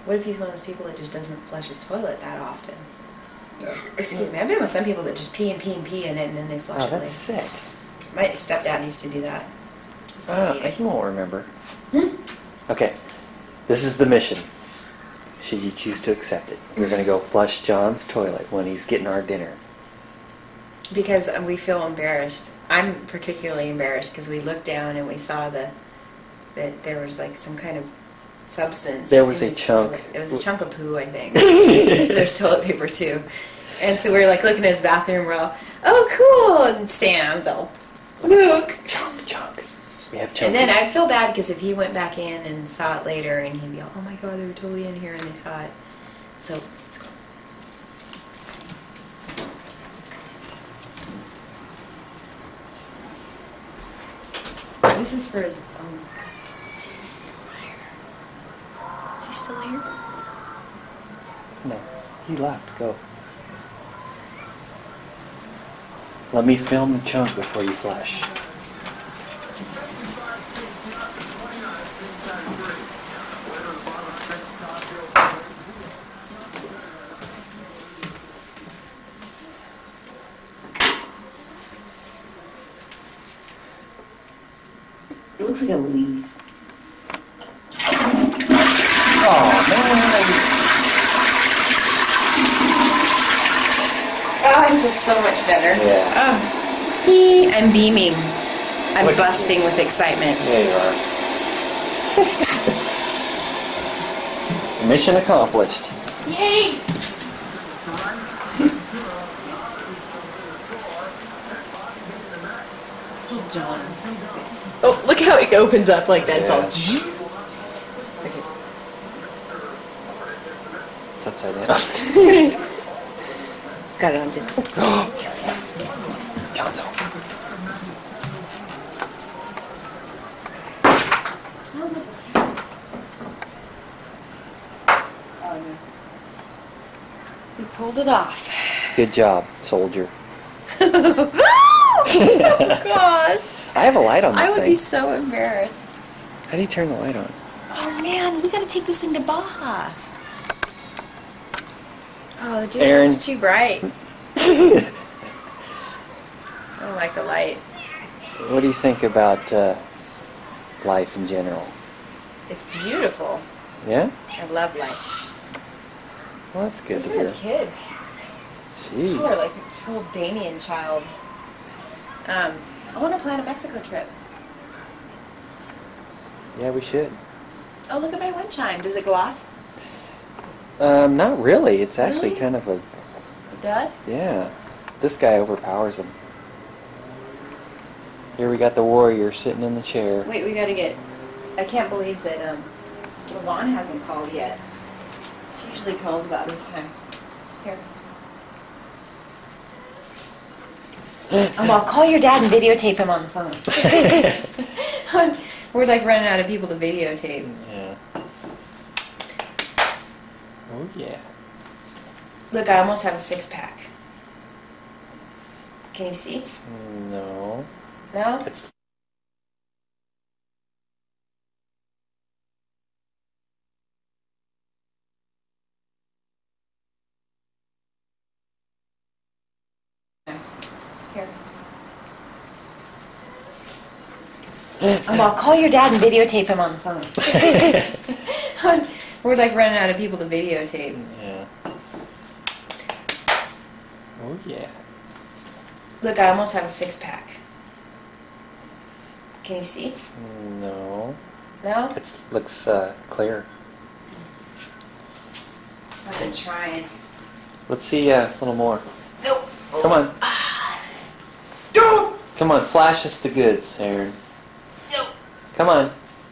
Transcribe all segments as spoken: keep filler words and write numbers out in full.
What if he's one of those people that just doesn't flush his toilet that often? Excuse me, I've been with some people that just pee and pee and pee in it and then they flush Oh, it later. that's sick. My stepdad used to do that. Oh, he won't remember. Hmm? Okay, this is the mission. Should you choose to accept it, we're going to go flush John's toilet when he's getting our dinner. Because we feel embarrassed. I'm particularly embarrassed because we looked down and we saw the that there was like some kind of substance. There was in a the chunk. toilet. It was a chunk of poo, I think. There's toilet paper too. And so we were like looking at his bathroom, we're all, oh cool! And Sam's all, look! Chunk, chunk. We have chunk. And then I'd feel bad because if he went back in and saw it later and he'd be all, oh my god, they were totally in here and they saw it. So, let's go. This is for his own. He's still here. Is he still here? No, he left. Go. Let me film the chunk before you flush. It looks like a leaf. Oh man! Oh, I feel so much better. Yeah. Oh. I'm beaming. I'm Look. busting with excitement. There you are. Mission accomplished. Yay! John. Oh, look how it opens up like that. Yeah. It's all. Okay. It's upside down. It's got it on display. Oh, here it is. John's home. We pulled it off. Good job, soldier. Oh gosh! I have a light on this I would thing. be so embarrassed. How do you turn the light on? Oh man, we gotta take this thing to Baja. Oh, the Erin. dude's too bright. I don't like the light. What do you think about uh, life in general? It's beautiful. Yeah? I love life. Well, that's good These to are his hear. kids. Oh, they're Jeez. like a full Damien child. Um, I want to plan a Mexico trip. Yeah, we should. Oh, look at my wind chime. Does it go off? Um, not really. It's actually Really? kind of a... It does? Yeah. This guy overpowers him. Here we got the warrior sitting in the chair. Wait, we gotta get... I can't believe that, um, Lavon hasn't called yet. She usually calls about this time. Here. Um, I'll call your dad and videotape him on the phone. We're like running out of people to videotape. Yeah. Oh, yeah. Look, I almost have a six pack. Can you see? No. No? It's... Here. Um, I'll call your dad and videotape him on the phone. We're like running out of people to videotape. Yeah. Oh, yeah. Look, I almost have a six pack. Can you see? No. No? It looks uh, clear. I've been trying. Let's see uh, a little more. Nope. Come on. Nope. Come on, flash us the goods, Erin. Nope. Come on.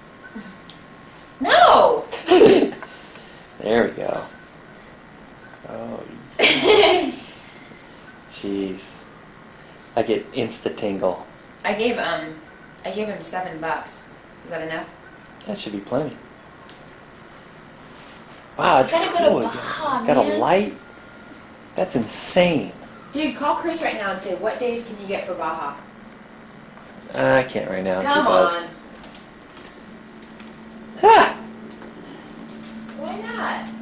No! There we go. Oh, yes. Jeez. I get insta tingle. I gave um, I gave him seven bucks. Is that enough? That should be plenty. Wow, it's Gotta go to cool. Baja, Got a man. light. That's insane. Dude, call Chris right now and say, what days can you get for Baja? Uh, I can't right now. Come Too buzzed. on. Ah! Why not?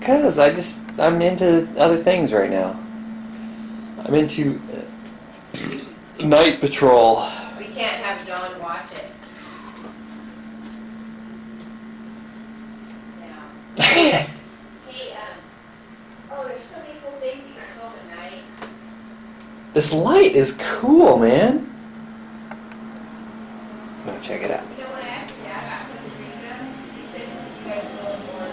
Because I just, I'm into other things right now. I'm into uh, Night Patrol. We can't have John watch it. No. Hey, um, oh, there's so many cool things you can film at night. This light is cool, man. No, check it out. You know what I asked your dad about Costa Rica? He said you guys are going more.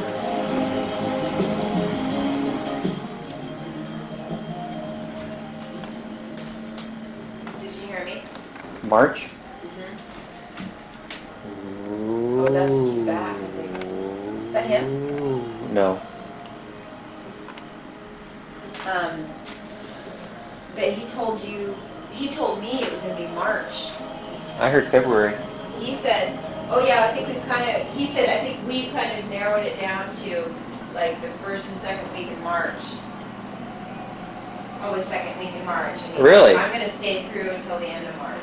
Did you hear me? March? Mm-hmm. Oh, that's, he's back, I think. Is that him? No. Um, but he told you, he told me it was going to be March. I heard February. He said, oh yeah, I think we've kind of, he said, I think we kind of narrowed it down to like the first and second week in March. Oh, the second week in March. And he Really? said, I'm going to stay through until the end of March.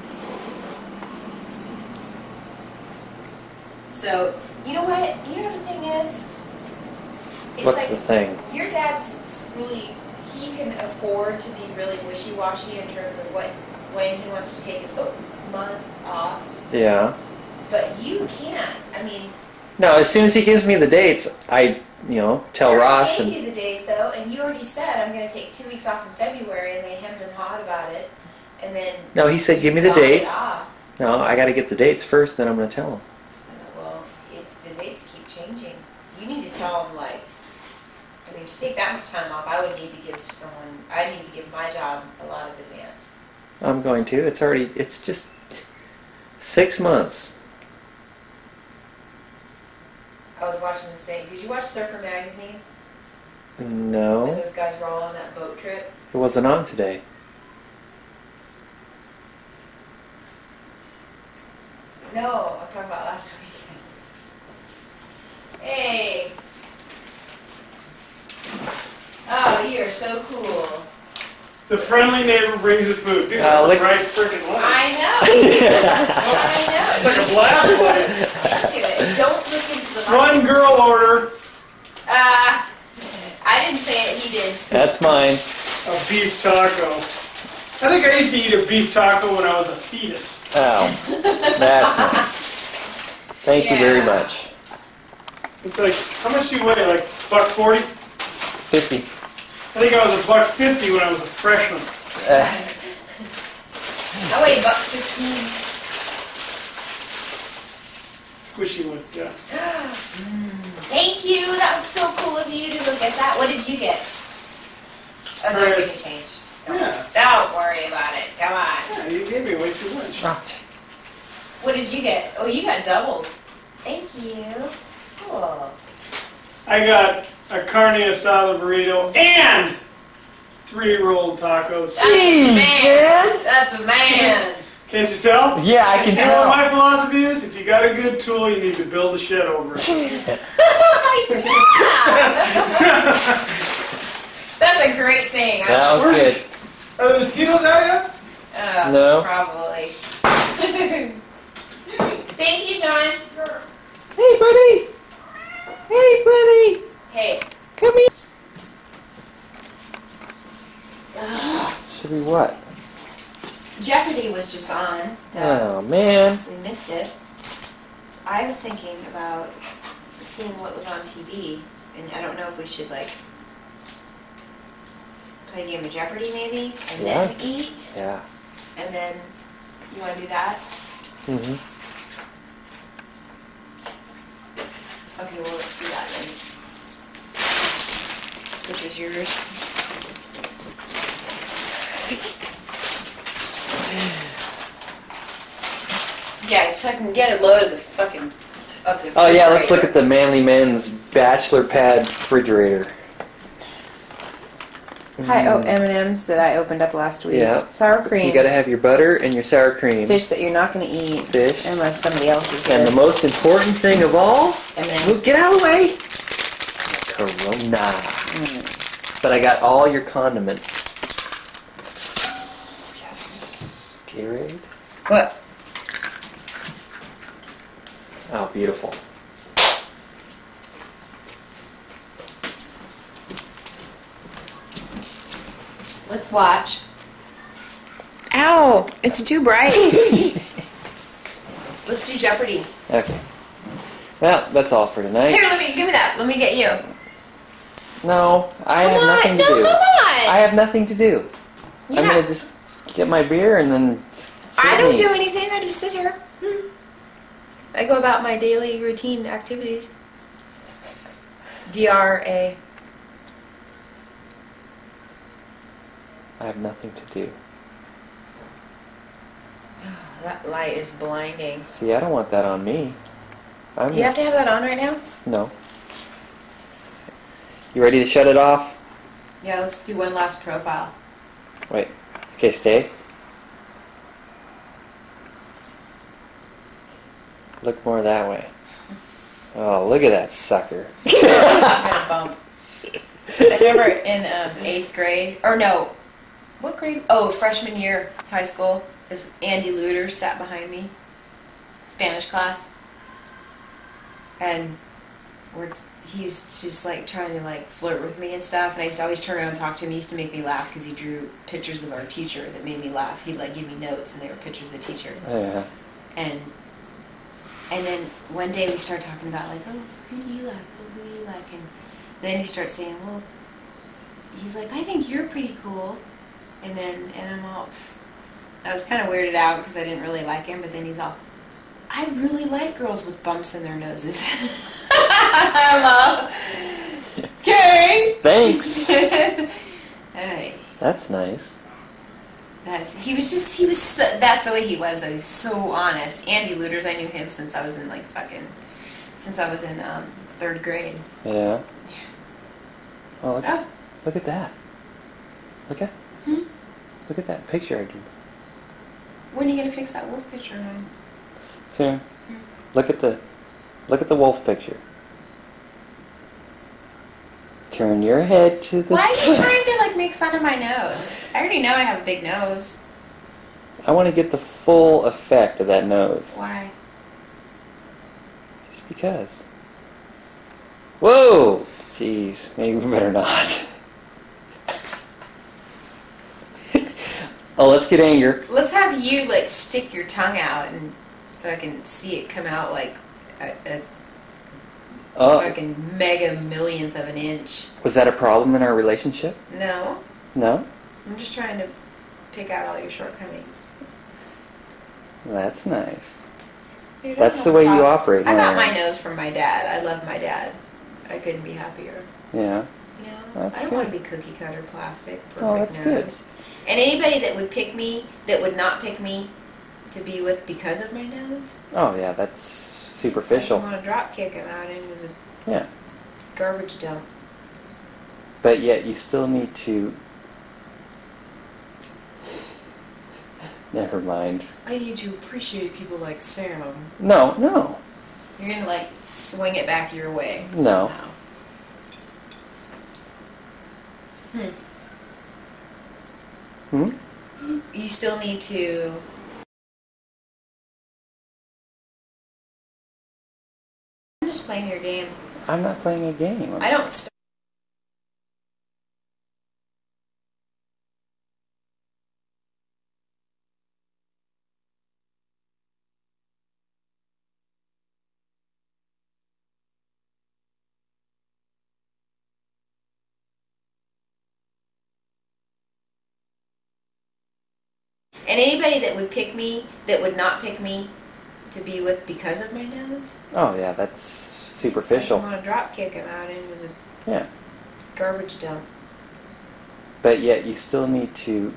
So, you know what? You know what the thing is? It's What's like the thing? your dad's really, he can afford to be really wishy-washy in terms of what, when he wants to take his month off. Yeah. But you can't. I mean... No, as soon as he gives me the dates, I, you know, tell I Ross gave and... you the days, though, and you already said I'm going to take two weeks off in February, and they hemmed and hawed about it, and then... No, he said give me the got it dates. off. No, I got to get the dates first, then I'm going to tell him. Well, it's the dates keep changing. You need to tell them, like... I mean, to take that much time off, I would need to give someone... I need to give my job a lot of advance. I'm going to. It's already... It's just... Six months. I was watching this thing. Did you watch Stoufer magazine? When No. those guys were all on that boat trip? It wasn't on today. No, I'm talking about last weekend. Hey! Oh, you are so cool. The friendly neighbor brings the food. Dude, Uh, that's look- a bright freaking light. I know! I It's know! like a blast light. Into it. Don't look into the light. One girl order Uh, I didn't say it, he did. That's mine. a beef taco. I think I used to eat a beef taco when I was a fetus. Oh. That's nice. Thank you very Yeah. much. It's like, how much do you weigh? Like buck forty? Fifty. I think I was a buck fifty when I was a freshman. Uh, I weigh buck fifteen. Squishy one, yeah. Thank you. That was so cool of you to go get that. What did you get? Oh, don't give me change. Don't, Yeah. don't worry about it. Come on. Yeah, you gave me way too much. What did you get? Oh, you got doubles. Thank you. Cool. I got a carne asada burrito and three rolled tacos. That's a man. That's a man. Can't you tell? Yeah, I can You know tell. what my philosophy is? If you got a good tool, you need to build a shed over it. Yeah. That's a great saying. I That was Where's- good. Are the mosquitoes out yet? Uh, No. Probably. Thank you, John. Hey, buddy. Hey, buddy. Hey. Come here. Should we what? Jeopardy was just on. Oh, man. We missed it. I was thinking about seeing what was on T V, and I don't know if we should, like, play a game of Jeopardy, maybe, and Yeah. then eat, Yeah. and then, you want to do that? Mm-hmm. Okay, well, let's do that then. This is yours. Yeah, fucking get a load of the fucking... Of the Oh, yeah, let's look refrigerator. at the Manly Men's Bachelor Pad refrigerator. Hi, oh, M and M's that I opened up last week. Yeah. Sour cream. You gotta have your butter and your sour cream. Fish that you're not going to eat. Fish. Unless somebody else is here. And the most important thing of all, M and Move- M's. get out of the way. Corona. Mm. But I got all your condiments. Yes. Gatorade. What? Oh, beautiful. Let's watch. Ow! It's too bright. Let's do Jeopardy. Okay. Well, that's all for tonight. Here, let me give me that. Let me get you. No, I Come have on. nothing to No, do. come on. I have nothing to do. You're I'm not- gonna just get my beer and then. Sit I don't and do eat. anything. I just sit here. Hmm. I go about my daily routine activities. D R A. I have nothing to do. That light is blinding. See, I don't want that on me. I'm Do you have to have that on right now? No. You ready to shut it off? Yeah, let's do one last profile. Wait. Okay, stay. Look more that way. Oh, look at that sucker. Got a bump. I remember in um, eighth grade, or no, what grade? Oh, freshman year, high school. This Andy Luter sat behind me, Spanish class, and we're, he was just like trying to like flirt with me and stuff. And I used to always turn around and talk to him. He used to make me laugh because he drew pictures of our teacher that made me laugh. He'd like give me notes, and they were pictures of the teacher. Yeah. And and then one day we start talking about like, oh, who do you like? Oh, who do you like? And then he starts saying, well, he's like, I think you're pretty cool. And then, and I'm all, I was kind of weirded out because I didn't really like him. But then he's all, I really like girls with bumps in their noses. Hello. Okay. Thanks. Hey. That's nice. That's, he was just, he was, so, that's the way he was, though. He was so honest. Andy Luters, I knew him since I was in, like, fucking, since I was in um, third grade. Yeah. Oh, look, Oh. look at that. Look at, Hmm? look at that picture I drew. When are you going to fix that wolf picture of mine? Soon. Look at the, look at the wolf picture. Turn your head to the Why are you side. trying to, like, make fun of my nose? I already know I have a big nose. I want to get the full effect of that nose. Why? Just because. Whoa! Jeez, maybe we better not. Oh, let's get anger. Let's have you, like, stick your tongue out and fucking see it come out like a, a Oh, fucking mega millionth of an inch. was that a problem in our relationship? No. No? I'm just trying to pick out all your shortcomings. That's nice. Dude, I That's don't the have a way you problem. operate. I got Mary. my nose from my dad. I love my dad. I couldn't be happier. Yeah. You know? That's I don't good. want to be cookie cutter plastic. Perfect Oh, that's good. nose. And anybody that would pick me, that would not pick me to be with because of my nose, Oh, yeah, that's superficial. I want to drop kick him out into the Yeah. garbage dump. But yet you still need to... Never mind. I need to appreciate people like Sam. No, no. You're gonna like swing it back your way. No. Somehow. Hmm. Hmm? You still need to. I'm just playing your game. I'm not playing a game. I'm- I don't. St- And anybody that would pick me, that would not pick me to be with because of my nose, Oh, yeah, that's superficial. I want to drop kick him out into the Yeah. garbage dump. But yet you still need to...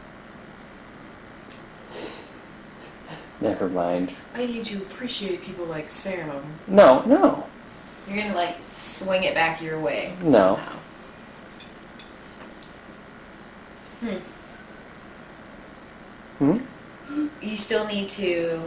Never mind. I need to appreciate people like Sam. No, no. You're gonna like swing it back your way. No. Somehow. Hmm. Hmm? You still need to.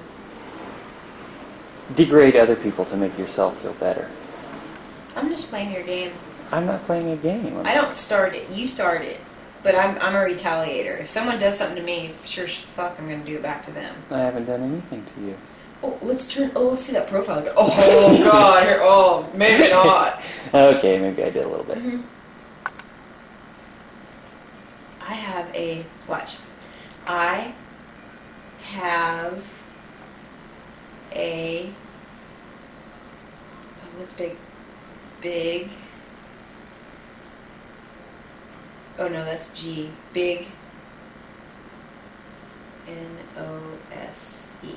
Degrade other people to make yourself feel better. I'm just playing your game. I'm not playing a game. I'm- I don't start it. You start it. But I'm I'm a retaliator. If someone does something to me, sure as fuck I'm gonna do it back to them. I haven't done anything to you. Oh, let's turn. Oh, let's see that profile. Oh God. Here. Oh, maybe not. Okay, maybe I did a little bit. Mhm. I have a, watch. I have a, oh, what's big? Big, oh no, that's G. Big, N O S E.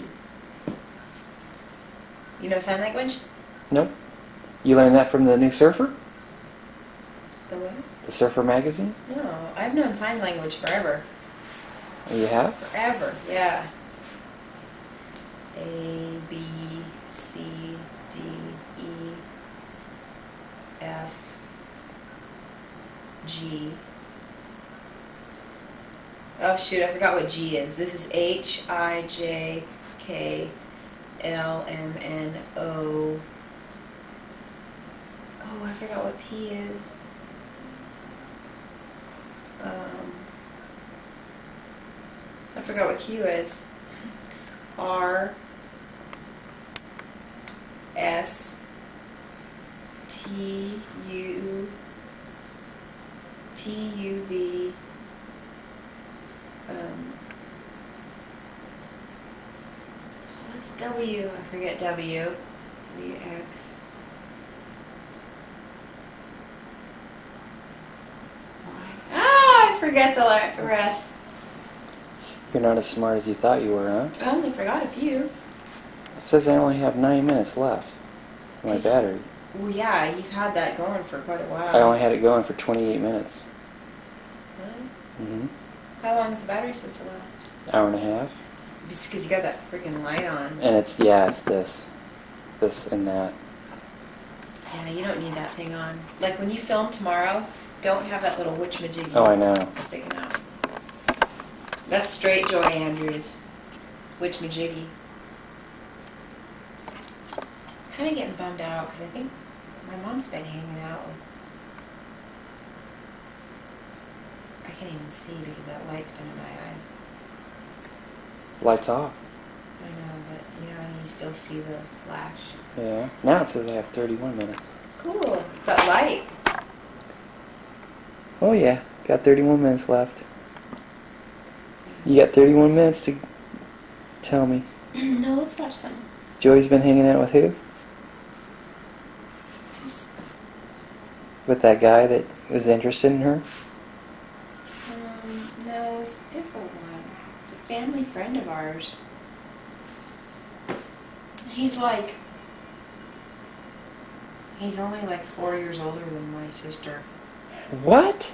You know sign language? Nope. You learned that from the new Surfer? The what? The Surfer magazine? No, I've known sign language forever. You have? Forever, yeah. A, B, C, D, E, F, G. Oh shoot, I forgot what G is. This is H, I, J, K, L, M, N, O. Oh, I forgot what P is. Um, I forgot what Q is. R, S, T, U, T, U, V, um, what's W? I forget W. W, X. Y. Ah, I forget the la- rest. You're not as smart as you thought you were, huh? I only forgot a few. It says I only have nine minutes left on my battery. Well, yeah, you've had that going for quite a while. I only had it going for twenty-eight minutes. Really? Mm-hmm. How long is the battery supposed to last? Hour and a half. Just because you got that freaking light on. And it's, yeah, it's this. This and that. Yeah, you don't need that thing on. Like when you film tomorrow, don't have that little witch-majiggy Oh, I know. sticking out. That's straight Joy Andrews. Witch-majiggy. Kind of getting bummed out because I think my mom's been hanging out with... I can't even see because that light's been in my eyes. Lights off. I know, but you know, you still see the flash. Yeah. Now it says I have thirty-one minutes. Cool. It's that light. Oh, yeah. Got thirty-one minutes left. You got thirty-one minutes to tell me. No, let's watch some. Joey's been hanging out with who? Just, With that guy that is interested in her? um, no, it's a different one. It's a family friend of ours. He's like, he's only like four years older than my sister. What?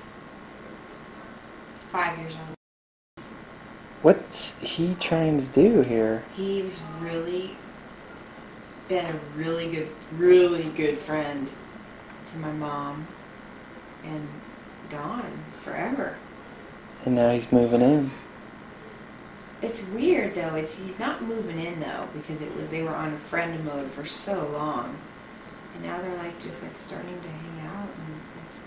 Five years older. What's he trying to do here? He's really been a really good, really good friend to my mom and Dawn forever. And now he's moving in. It's weird though. It's he's not moving in though because it was they were on a friend mode for so long, and now they're like just like starting to hang out and it's.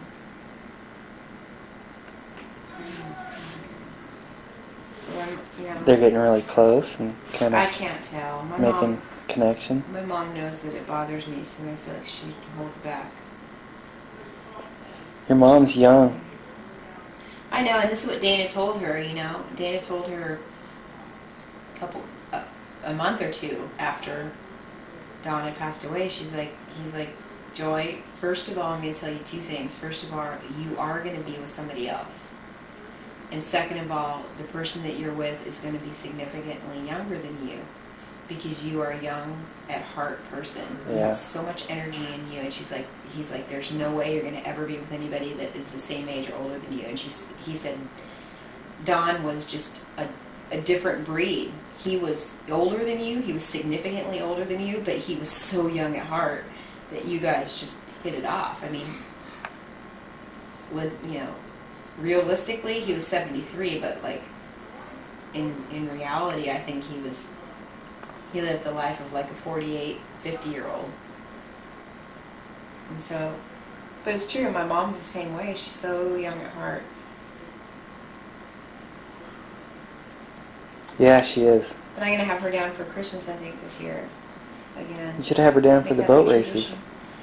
Well, you know, They're getting really close and kind I of can't tell. My making mom, connection. my mom knows that it bothers me, so I feel like she holds back. Your mom's young. I know, and this is what Dana told her. You know, Dana told her a couple, a, a month or two after Dawn had passed away. She's like, he's like, Joy. First of all, I'm going to tell you two things. First of all, you are going to be with somebody else, and second of all, the person that you're with is going to be significantly younger than you, because you are a young at heart person. You Yeah. have so much energy in you. And she's like, he's like, there's no way you're going to ever be with anybody that is the same age or older than you. And she's, he said, Don was just a, a different breed. He was older than you. He was significantly older than you, but he was so young at heart that you guys just hit it off. I mean, with, you know, realistically, he was seventy-three, but like in in reality, I think he was he lived the life of like a forty-eight, fifty year old. And so, but it's true. My mom's the same way. She's so young at heart. Yeah, she is. But I'm gonna have her down for Christmas, I think, this year. Again. You should have her down for Make the that boat our races. tradition.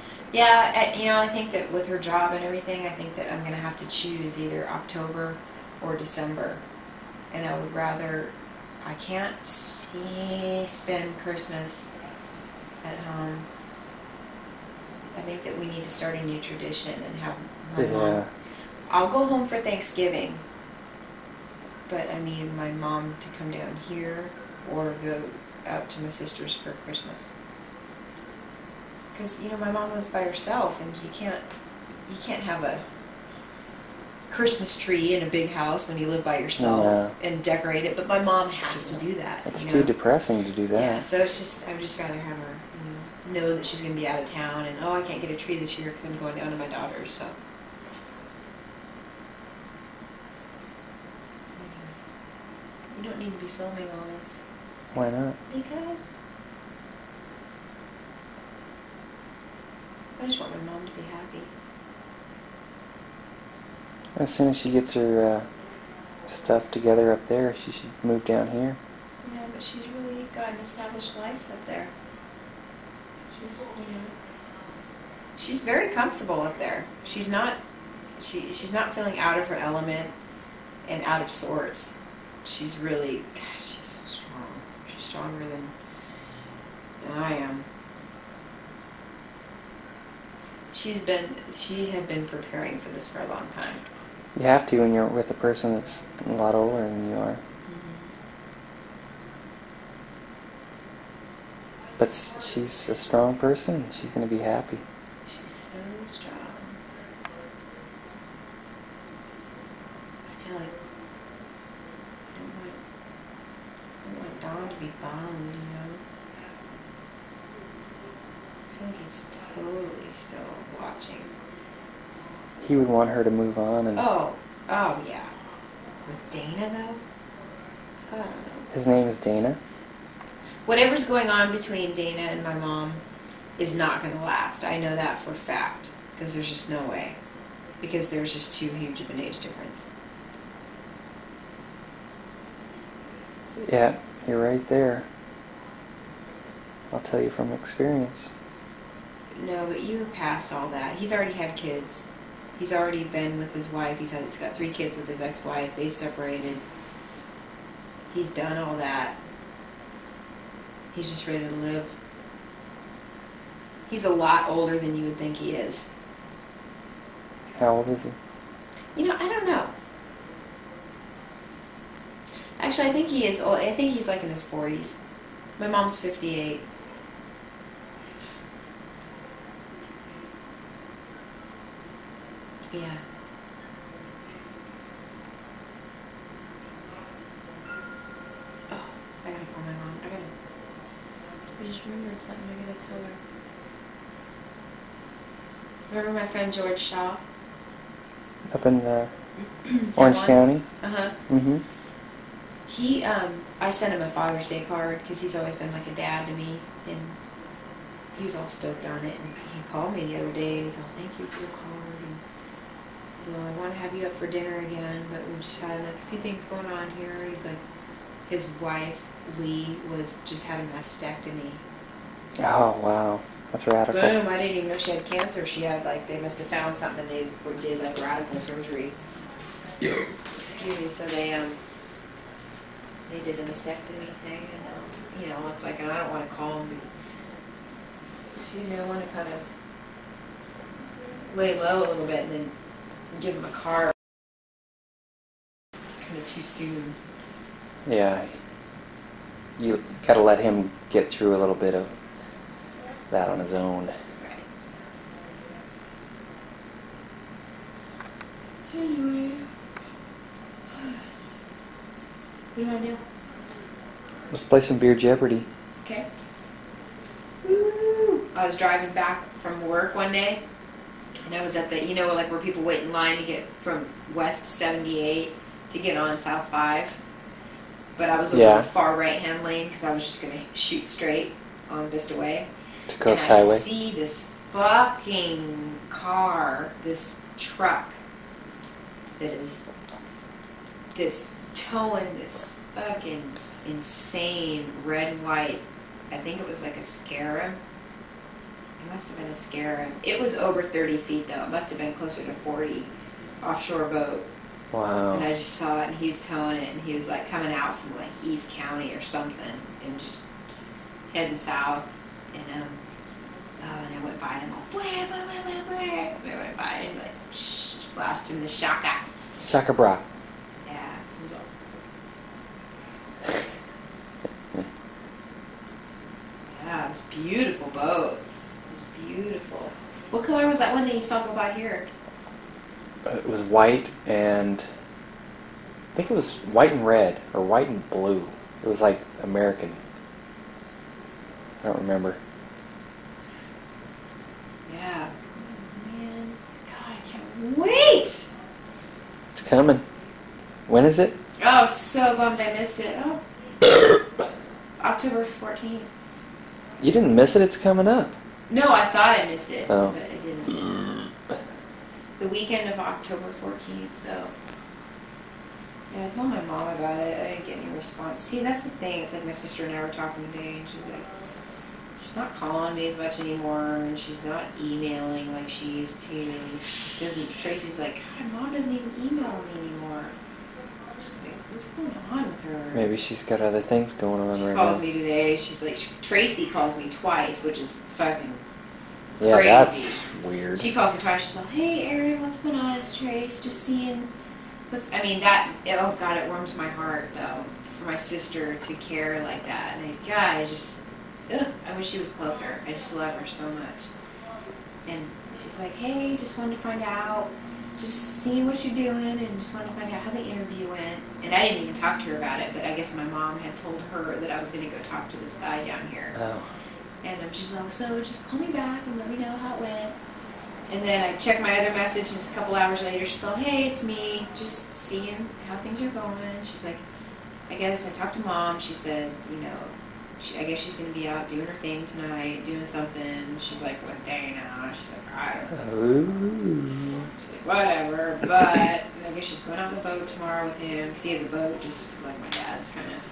Yeah, I, you know, I think that with her job and everything, I think that I'm gonna have to choose either October or December. And I would rather, I can't see, spend Christmas at home. I think that we need to start a new tradition and have my Yeah. mom. I'll go home for Thanksgiving, but I need my mom to come down here or go out to my sister's for Christmas. Because, you know, my mom lives by herself, and you can't, you can't have a Christmas tree in a big house when you live by yourself No. and decorate it. But my mom has to do that. It's you too know? depressing to do that. Yeah, so it's just, I would just rather have her, you know, know that she's going to be out of town, and, oh, I can't get a tree this year because I'm going down to my daughter's, so. We don't need to be filming all this. Why not? Because I just want my mom to be happy. As soon as she gets her uh, stuff together up there, she should move down here. Yeah, but she's really got an established life up there. She's, you know, she's very comfortable up there. She's not, she, she's not feeling out of her element and out of sorts. She's really, gosh, she's so strong. She's stronger than, than I am. She's been, she had been preparing for this for a long time. You have to when you're with a person that's a lot older than you are. Mm-hmm. But s- she's a strong person. She's going to be happy. She's so strong. I feel like I don't want, I don't want Don to be bummed, you know? I feel like he's totally still watching. He would want her to move on, and Oh, oh yeah. With Dana though? I don't know. his name is Dana. Whatever's going on between Dana and my mom is not going to last. I know that for a fact. Because there's just no way. Because there's just too huge of an age difference. Yeah, you're right there. I'll tell you from experience. No, but you're past all that. He's already had kids. He's already been with his wife. He's, had, he's got three kids with his ex-wife. They separated. He's done all that. He's just ready to live. He's a lot older than you would think he is. How old is he? You know, I don't know. Actually, I think he is old. I think he's like in his forties. My mom's fifty-eight. Yeah. Oh, I gotta call my mom. I gotta. I just remembered something I gotta tell her. Remember my friend George Shaw? Up in uh, Orange County? Uh-huh. Mm-hmm. He, um, I sent him a Father's Day card because he's always been like a dad to me, and he was all stoked on it. And he called me the other day, and he's all, "Thank you for the card." And he's all, "I want to have you up for dinner again, but we just had like a few things going on here." He's like, his wife Lee was just had a mastectomy. Oh, wow. That's radical. Boom! I didn't even know she had cancer. She had like they must have found something, and they were- did like radical surgery. Yeah. Excuse me. So they um. They did the mastectomy thing, and um, you know, it's like, and I don't want to call them, so, you know, I want to kind of lay low a little bit and then give them a card. Kind of too soon. Yeah. You gotta let him get through a little bit of that on his own. Right. Anyway. What do you want to do? Let's play some Beer Jeopardy. Okay. Woo! I was driving back from work one day, and I was at the, you know, like where people wait in line to get from West seventy-eight to get on South five. But I was over Yeah. the far right-hand lane because I was just going to shoot straight on Vista Way. To Coast and I Highway. see this fucking car, this truck that is, that's towing this fucking insane red and white. I think it was like a Scarab. It must have been a Scarab. It was over thirty feet though. It must have been closer to forty. Offshore boat. Wow. And I just saw it, and he was towing it, and he was like coming out from like East County or something, and just heading south. And um, oh, and I went by, and I'm all, wah, wah, wah, wah, wah. And I went by and like shh, flashed him the shaka. Shaka bra. Yeah, it was all. Yeah, it was a beautiful boat. It was beautiful. What color was that one that you saw go by here? It was white and I think it was white and red or white and blue. It was like American. I don't remember. Yeah. Man, God, I can't wait. It's coming. When is it? Oh, so bummed I missed it. Oh, October fourteenth. You didn't miss it. It's coming up. No, I thought I missed it, Oh. but I didn't. The weekend of October fourteenth, so. Yeah, I told my mom about it. I didn't get any response. See, that's the thing. It's like my sister and I were talking today, and she's like, she's not calling me as much anymore, and she's not emailing like she used to. She just doesn't. Tracy's like, God, Mom doesn't even email me anymore. She's like, what's going on with her? Maybe she's got other things going on She right calls now. me today. She's like, she, Tracy calls me twice, which is fucking Yeah, crazy. that's weird. She calls me twice. She's like, hey, Erin, what's going on? It's Trace. Just seeing what's, I mean, that, oh, God, it warms my heart, though, for my sister to care like that. And, I, God, I just, ugh, I wish she was closer. I just love her so much. And she's like, hey, just wanted to find out, just seeing what you're doing, and just wanted to find out how the interview went. And I didn't even talk to her about it, but I guess my mom had told her that I was going to go talk to this guy down here. Oh. And um, she's like, so just call me back and let me know how it went. And then I checked my other message, and it's a couple hours later, she's like, hey, it's me, just seeing how things are going. She's like, I guess I talked to Mom. She said, you know, she, I guess she's going to be out doing her thing tonight, doing something. She's like, what day now? She's like, I don't know. Ooh. She's like, whatever. But I guess she's going on the boat tomorrow with him, because he has a boat, just like my dad's kind of.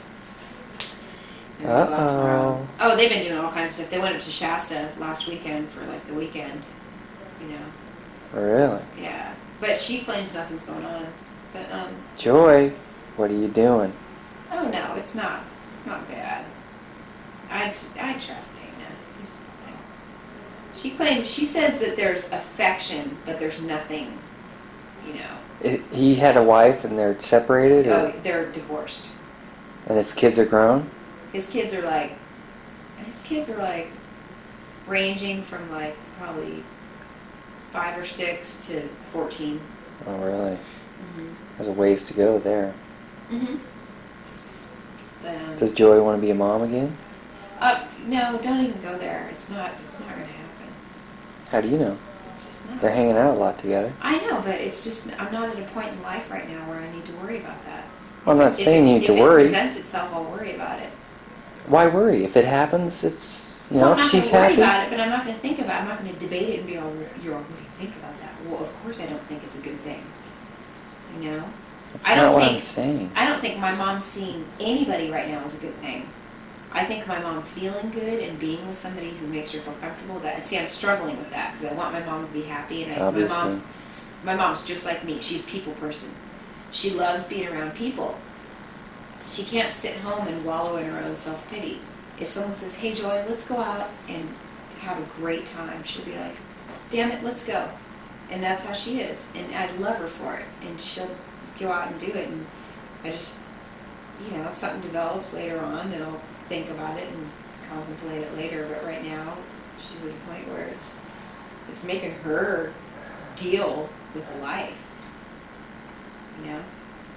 Uh-oh. Oh, they've been doing all kinds of stuff. They went up to Shasta last weekend for like the weekend, you know. Really? Yeah, but she claims nothing's going on. But um. Joy, what are you doing? Oh no, it's not. It's not bad. I I trust Dana. He's nothing. She claims she says that there's affection, but there's nothing. You know. I- He had a wife and they're separated, or, Oh, they're divorced. and his kids are grown? His kids are like. His kids are like, ranging from like probably five or six to fourteen. Oh, really? Mm-hmm. There's a ways to go there. Mm-hmm. But, um, Does Joy want to be a mom again? uh, no, don't even go there. It's not. It's not going to happen. How do you know? It's just not. They're hanging out a lot together. I know, but it's just. I'm not at a point in life right now where I need to worry about that. Well, I'm not If saying it, you need to if it worry. presents itself, I'll worry about it. Why worry? If it happens, it's, you Well, know, I'm if not she's going to worry happy. about it, but I'm not going to think about it. I'm not going to debate it and be all, you're all, what do you think about that? Well, of course I don't think it's a good thing. You know? That's I not don't what think- I'm saying. I don't think my mom seeing anybody right now is a good thing. I think my mom feeling good and being with somebody who makes her feel comfortable. That see, I'm struggling with that because I want my mom to be happy, and I, my Obviously. mom's my mom's just like me. She's a people person. She loves being around people. She can't sit home and wallow in her own self pity. If someone says, "Hey, Joy, let's go out and have a great time," she'll be like, "Damn it, let's go." And that's how she is, and I love her for it. And she'll go out and do it. And I just, you know, if something develops later on, then I'll think about it and contemplate it later. But right now, she's at a point where it's it's making her deal with life. You know,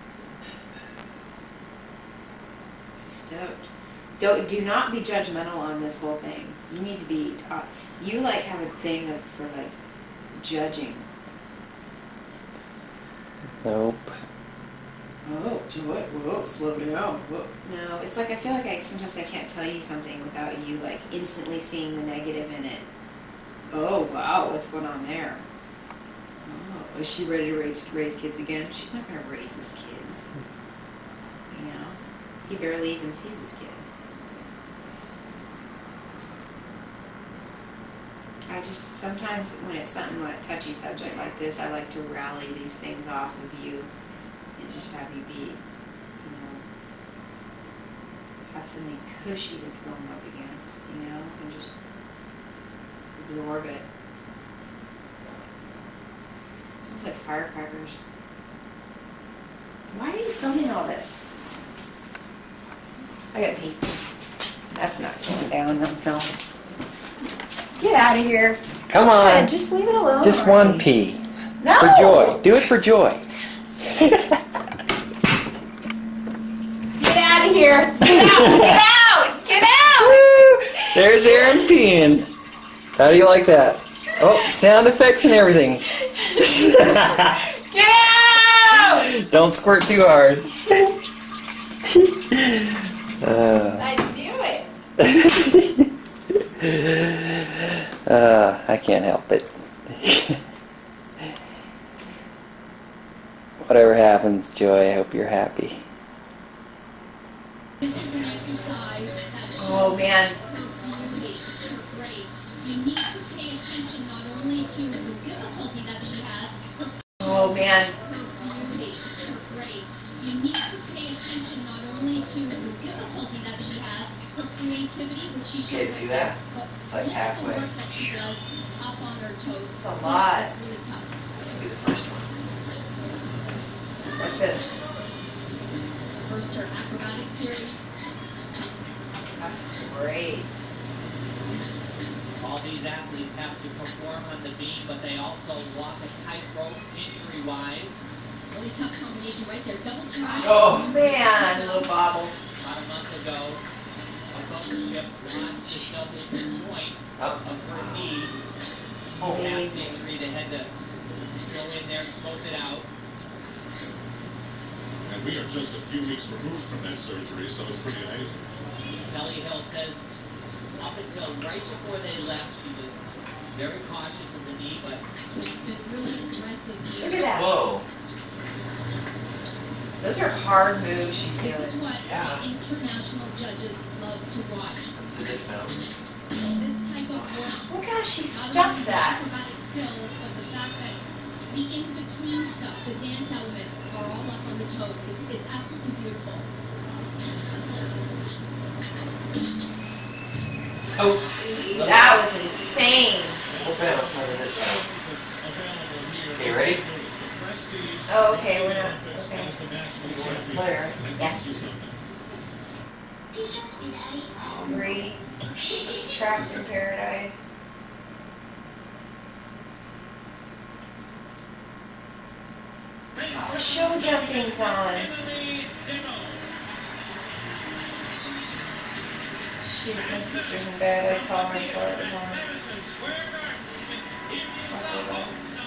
I'm stoked. Don't do not be judgmental on this whole thing. You need to be. Uh, you like have a thing of, for like judging. Nope. Oh, Joy, whoa, slow down. Whoa. No, it's like I feel like I sometimes I can't tell you something without you like instantly seeing the negative in it. Oh wow, what's going on there? Oh, is she ready to raise raise kids again? She's not going to raise his kids. You know, he barely even sees his kids. I just sometimes when it's something like a touchy subject like this, I like to rally these things off of you. just have you be, you know, have something cushy to throw them up against, you know, and just absorb it. It smells like firecrackers. Why are you filming all this? I gotta pee. That's not going down on film. Get out of here. Come on. Yeah, just leave it alone. Just already. one pee. No. For joy. Do it for joy. Get out of here. Get out. Get out. Get out. There's Erin peeing. How do you like that? Oh, sound effects and everything. Get out. Don't squirt too hard. uh, I knew it. uh, I can't help it. Whatever happens, Joy, I hope you're happy. This is an exercise that Oh man. you need to pay attention not only to the difficulty that she has, Oh man. her beauty, her grace. You need to pay attention not only to the difficulty that she has, her creativity, which she Okay, shows see right that? there, but It's like look at halfway. the work that she does up on her toes. It's a lot. It's really tough. This will be the first one. What's this? First, her acrobatic series. That's great. All these athletes have to perform on the beam, but they also walk a tightrope injury-wise. Really tough combination right there. Double charge. Oh man, little bobble. About a month ago, a bumper chip brought to Sylvia's joint Up. of her knee. Oh, Past the injury, they had to go in there, smoke it out. And we are just a few weeks removed from that surgery, so it's pretty amazing. Kelly Hill says up until right before they left, she was very cautious of the knee, but It's been really impressive. Look at that. Whoa. Those are hard moves she's This doing. is what Yeah. the international judges love to watch. So this now. This type of work, Look how she not stuck only the that. acrobatic skills, but the fact that the in-between stuff, the dance elements, are all up on the toes. It's, it's absolutely beautiful. Oh. That was insane. We'll bounce over this one. Okay, ready? Oh, okay, we're not. Okay. Where? Yeah. Grease. Trapped in Paradise. Oh, show jumping's on. Shoot, my sister's in bed. I'd call her before it was on. I'll go back.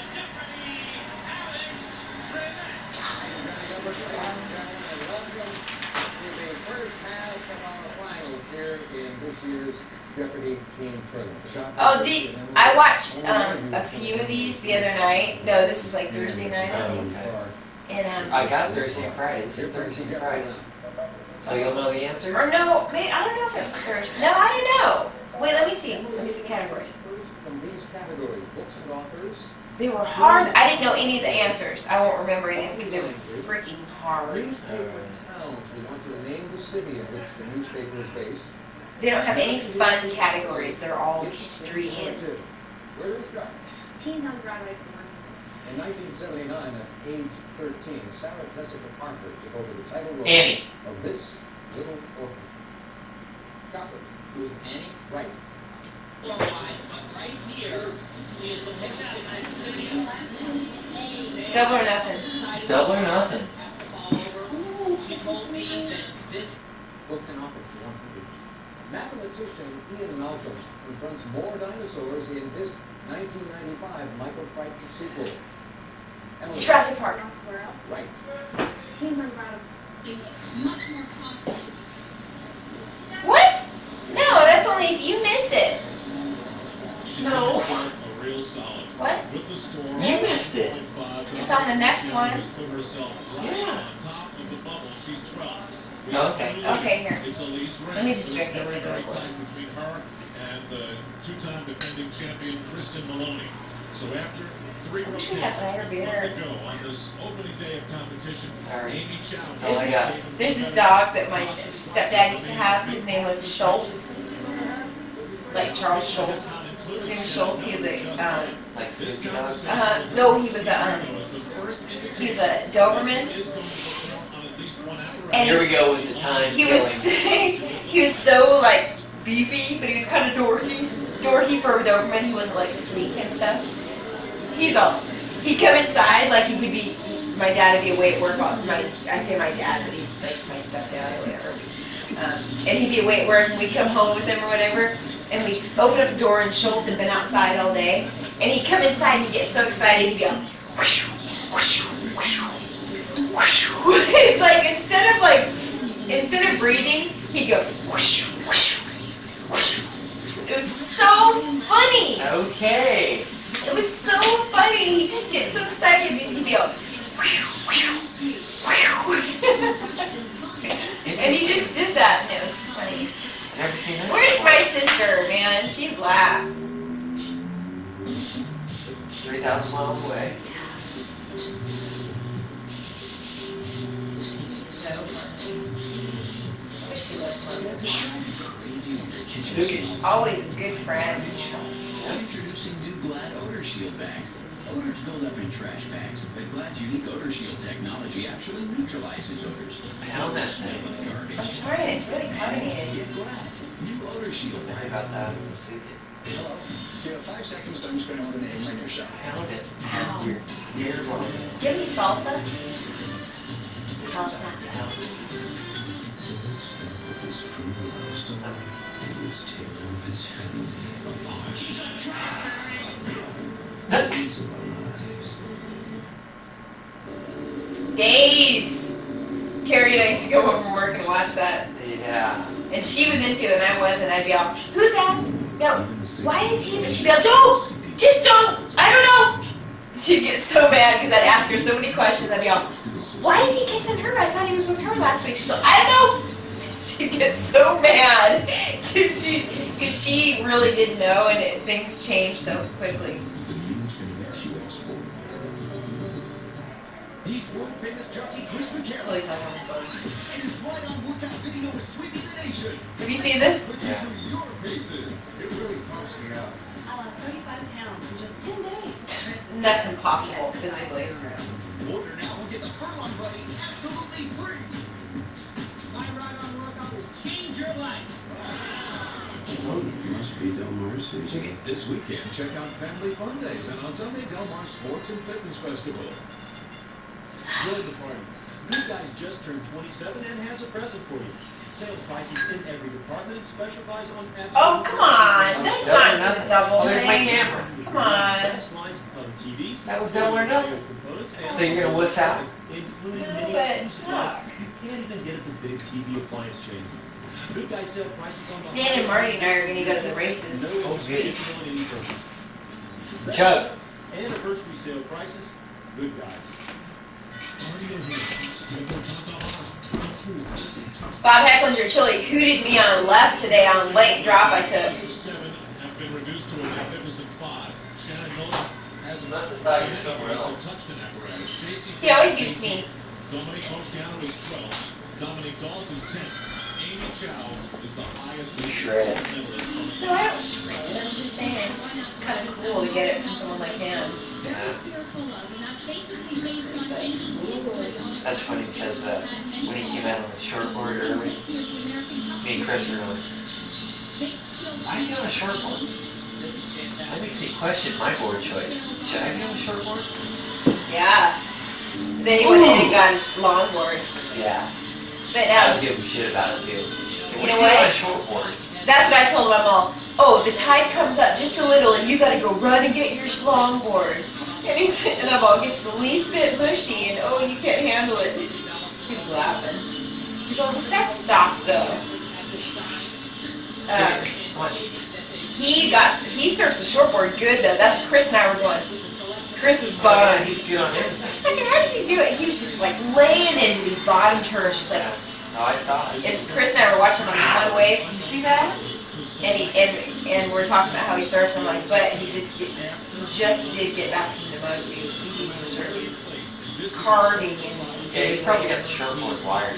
Oh, the I watched um, a few of these the other night. No, this is like Thursday night, I think. And um, I got Thursday and Friday. This is Thursday and Friday. So you'll know the answer? or no, maybe, I don't know if it was Thursday. No, I don't know. Wait, let me see. Let me see the categories. From these categories, books and authors, They were hard. I didn't know any of the answers. I won't remember any of them because they were freaking hard. newspaper towns, we want you to name the city in which the newspaper is based. They don't have any fun categories. They're all history and. Where do we start? Teens on Broadway for one. In nineteen seventy-nine, at age thirteen, Sarah Jessica Parker took over the title role Annie. of This Little Orphan. Copper. who's Annie? Right. Otherwise, but right here, she is a mix out nice video. Double or nothing. Double or nothing. Pass the ball over. She told me that this Books and authors for one hundred. Mathematician Ian Malcolm confronts more dinosaurs in this nineteen ninety-five Michael Crichton sequel. Emily. Jurassic Park. Squirrel. Right. Teens on Broadway. Much more costly. What? No, that's only if you miss it. She's No. a real solid. What? With the score, You missed it. It's on the next one. She's put herself right Yeah. on top of the bubble. She's twelve. Okay. Okay, here. It's Elise Ray. Let me just It's drink it. very, very tight between her and the two-time defending champion Kristen Maloney. So after three I wish we had lighter beer. to go on this opening day of competition, Sorry. Amy Chow. Oh, I got. There's this dog that my stepdad used to have. His name was Schultz. Like Charles Schultz. His name was Schultz. He was a, um, Like Snoopy Dog? uh, no, he was a, um, he was a Doberman. And Here he we go with the time He killing. was, he was so, like, beefy, but he was kind of dorky. Dorky for a Doberman. He wasn't, like, sleek and stuff. He's all, he'd come inside, like, he would be, my dad would be away at work. All, my, I say my dad, but he's, like, my stepdad or whatever. Um, and he'd be away at work, and we'd come home with him or whatever. And we'd open up the door, and Schultz had been outside all day. And he'd come inside, and he'd get so excited, he'd go, whoosh, whoosh, whoosh, whoosh. It's like, instead of, like, instead of breathing, he'd go, whoosh, whoosh, whoosh. It was so funny. Okay. It was so funny. He just gets so excited because he'd be all, and he just did that, and it was funny. Never seen that. Where's my sister, man? She'd laugh. Three thousand miles away. So funny. I wish she lived closer. Suki. Always a good friend. Introducing new Glad Odor Shield bags. Odors build up in trash bags, but Glad's unique Odor Shield technology actually neutralizes odors. Pound that thing. With I'm garbage. trying. It's really carbonated. Get Glad. New Odor Shield Worry bags. about that. Suki. Hello. You have five seconds to understand what the name ring your shop. Pound it. Ow. Your ear bone. Do you have any salsa? Salsa. Pound it. Days. Carrie and I used to go home from work and watch that. Yeah. And she was into it and I wasn't. I'd be all, who's that? No. Why is he? But she'd be all, don't. Just don't. I don't know. She'd get so mad because I'd ask her so many questions. I'd be all, why is he kissing her? I thought he was with her last week. She's like, I don't know. She'd get so mad because she, cause she really didn't know and it, things changed so quickly. He's world famous jockey Chris McCarron. Totally talking on the phone. And his ride on workout video is sweeping the nation. Have you seen this? Yeah. Your paces. It really pumps me up. I lost thirty-five pounds in just ten days. And that's impossible physically. Order now and get the Furlong Buddy absolutely free. My ride on workout will change your life. Oh, you must be Del Marcy. Suki. This weekend, check out Family Fun Days and on Sunday, Del Mar Sports and Fitness Festival. Enjoy the party. Good Guys just turned twenty-seven and has a present for you. Sale prices in every department and specifies on absolute. Oh, come on. That's not just a double Oh, there's my thing. camera. Come on. Best lines of color T Vs. That was double or nothing. components, and So you're gonna wuss out? including No, many but exclusive fuck. lines you can't even get at the big T V appliance chains. Good Guys sale prices on the Dan and Marty and I are going to go to the races. No Oh, goody. eligibility for Chug. anniversary sale prices. Good Guys. Bob Hecklinger Chili hooted me on left today on late drop I took. Seven have been reduced to a magnificent five. Shannon Miller has a Must have thought you were somewhere else. touchdown apparatus. J C He always gives it to me. Dominique Oceano is twelve. Dominique Dawes is ten. Amy Chow is the highest. You shred. No, I don't shred it. I'm just saying it's kind of cool to get it from someone like him. Very fearful of, and that's basically based on Benji's history on That's funny because uh, when he came out on the shortboard early, me and Chris were like, why is he on a shortboard? That makes me question my board choice. Should I be on a shortboard? Yeah. Then he went in and got his longboard. Yeah. But I was now, giving shit about it too. So You when know you're on what? a shortboard, that's what I told him. I'm all, oh, the tide comes up just a little and you got to go run and get your longboard. And he's and I'm all, gets the least bit mushy and oh, you can't handle it. He's laughing. He's all, the set stopped though. Um, what? he got, he surfs the shortboard good though. That's what Chris and I were going. Chris was Oh, yeah, bummed. he's good on everything. Fucking how does he do it? He was just like laying into these bottom turns, just like. Oh, I saw it. And Chris and I were watching on this one wave. You see that? And he, and and we're talking about how he surfs. I'm like, but he just get, he just did get back from the moto. He's used to surfing, carving into some Yeah, he's big probably got waves. the shortboard wired.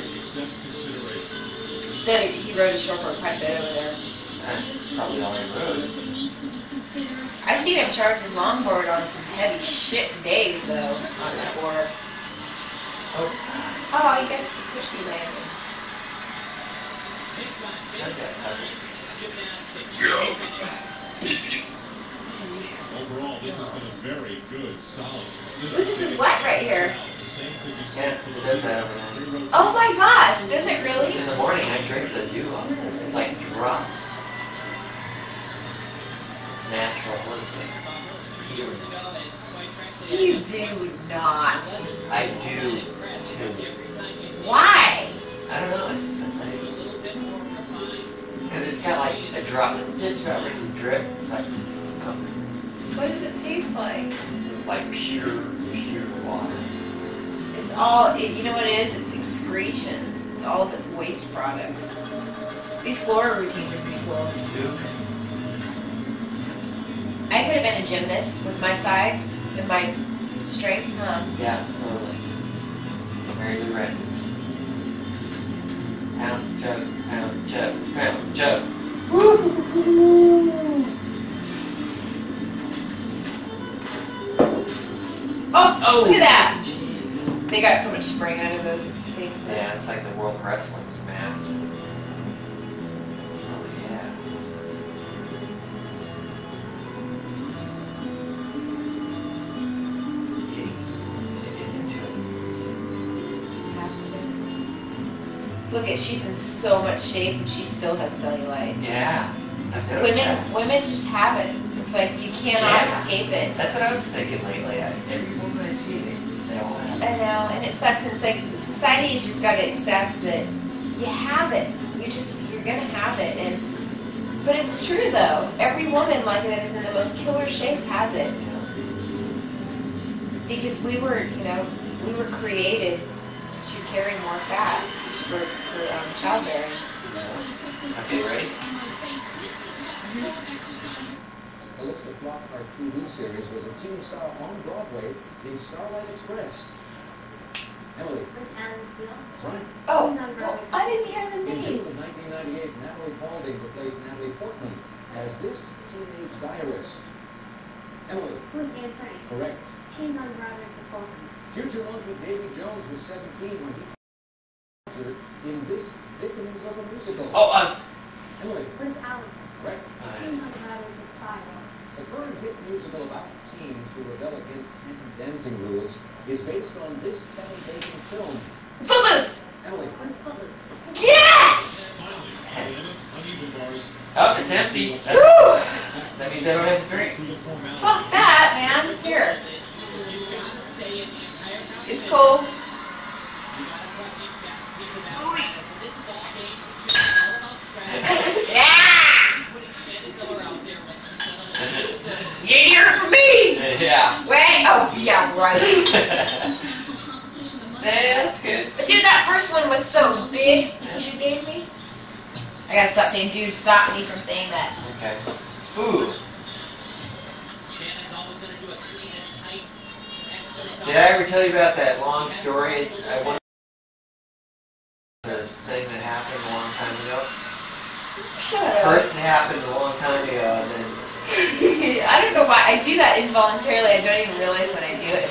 He said he rode a shortboard quite a bit over there. That's probably all he rode. I seen him charge his longboard on some heavy shit days though. On before. Oh, Oh, I guess cushy landing. Overall, this has been a very good, solid, consistent. Ooh, this is wet right here. The same could be yeah, said for it the does that over there. Oh my gosh, does it really? In the morning, I drink the dew off this. It's like drops. It's natural, holistic. You do not. I do, too. Why? I don't know, it's just a thing. Because it's got like a drop that's just about ready to drip. It's like, um, What does it taste like? like pure, pure water. It's all, it, you know what it is? It's excretions. It's all of its waste products. These floor routines are pretty cool. Soup. I could have been a gymnast with my size and my strength, huh? Yeah, totally. Very good red. Pound, chug, pound, chug, pound, chug. Oh, Oh, look at that! Jeez. They got so much spring under those things. Yeah, it's like the World Wrestling mats. Oh, yeah. Get into it. Have to. Look at, she's in so much shape and she still has cellulite. Yeah. That's what I was saying. Women, women just have it. It's like you cannot Yeah. escape it. That's what I was thinking lately. I, every woman I see, they, they all have it. I know, and it sucks. And it's like society has just got to accept that you have it. You just you're gonna have it, and but it's true though. Every woman like that is in the most killer shape has it because we were, you know, we were created to carry more fat for for um, childbearing. Okay, ready? Elizabeth Lockhart T V series was a teen star on Broadway in Starlight Express. Emily. With Anne Gill. That's right. Oh, well, I didn't hear the In name. June of nineteen ninety-eight, Natalie Paulding replaced Natalie Portman as this teenage diarist. Emily. With Anne Frank. Correct. Teens on Broadway for Fulham. Future monkey Davy Jones was seventeen when he acted in this Victims of a Musical. Oh, um. Emily. With Alan. Correct. Teens on Broadway for Five. The current hit musical about teens who rebel against anti-dancing rules is based on this Kevin Bacon film. Footloose. Emily. With Footloose. Yes. Finally, uneven, uneven bars. Oh, it's empty. That, Woo! that means I don't have to drink. Through the formality. Fuck that, man. Here. It's cold. Yeah! You ain't hear it from me! Yeah. Wait, oh, yeah, right. Yeah, that's good. But dude, that first one was so big you gave me. I gotta stop saying dude, stop me from saying that. Okay. Ooh. Did I ever tell you about that long story? I wanted the thing that happened a long time ago. Shut up. First it happened a long time ago, and then I don't know why. I do that involuntarily. I don't even realize when I do it.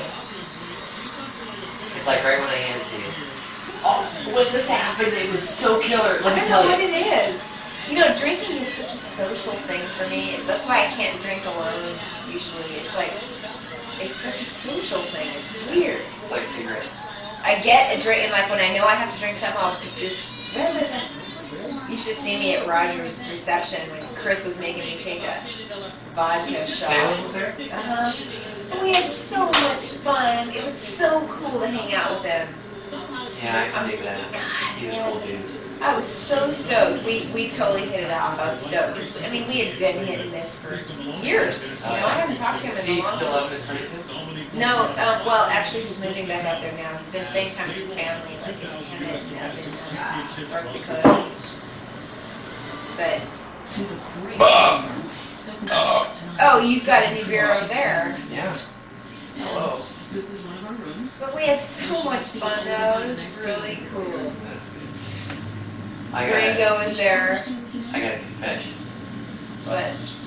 it's like right when I hand it to you. Oh, when this happened, it was so killer. Let I me don't tell know what you. it is. You know, drinking is such a social thing for me. That's why I can't drink alone usually. It's like, it's such a social thing. It's weird. It's like cigarettes. I get a drink, and like when I know I have to drink something, I'll just. You should see me at Roger's reception when Chris was making me take a vodka shot. Salem was there? Uh huh. And we had so much fun. It was so cool to hang out with him. Yeah, I can dig that. He's a cool dude. I was so stoked. We we totally hit it off. I was stoked because I mean we had been hitting this for years. You know, I haven't talked to him Is in a he long still time. up in Huntington? No, um, well, actually, he's moving back out there now. He's been staying time with his family, like in Canada and up in uh, North Dakota. But Oh, you've got a new bureau there. Yeah. Hello. This is one of our rooms. But we had so much fun though. It was really cool. That's good. I got Ringo was there, I got a confession. but